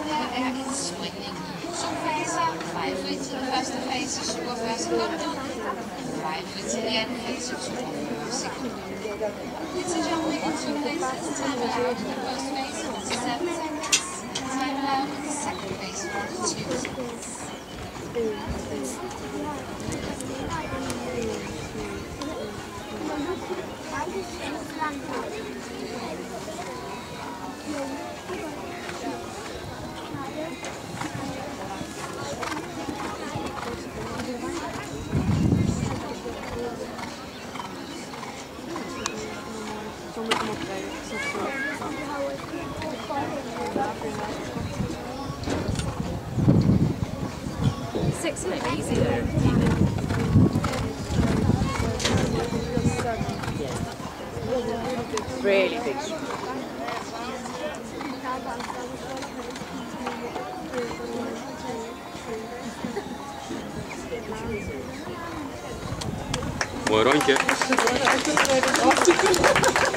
faser her er en spritning. 2 faser, fejlfri til den første fase 47 sekunder, fejlfri til den anden fase 42 sekunder. It's a jump in 2 faces, time allowed in the first phase 47 seconds, and time allowed in the second phase 42 seconds. Six look easy though. Really big. Mooi rondje.